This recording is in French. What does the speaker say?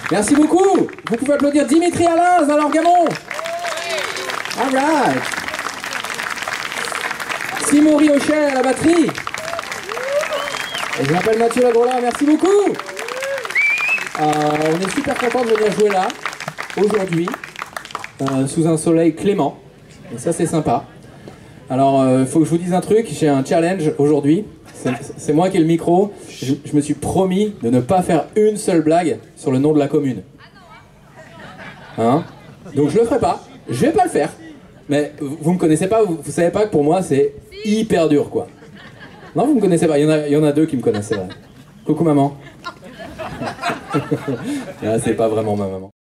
Merci beaucoup. Vous pouvez applaudir Dimitri Alain dans l'orgamon. All right. Simon Riochet à la batterie. Et je m'appelle Mathieu Lagrola, merci beaucoup. On est super content de venir jouer là, aujourd'hui, sous un soleil clément. Et ça, c'est sympa. Alors, il faut que je vous dise un truc, j'ai un challenge aujourd'hui. C'est moi qui ai le micro. Je me suis promis de ne pas faire une seule blague sur le nom de la commune. Hein? Donc je le ferai pas, je vais pas le faire. Mais vous me connaissez pas, vous savez pas que pour moi c'est hyper dur quoi. Non, vous me connaissez pas, il y en a deux qui me connaissent, c'est vrai. Coucou maman. Ah, c'est pas vraiment ma maman.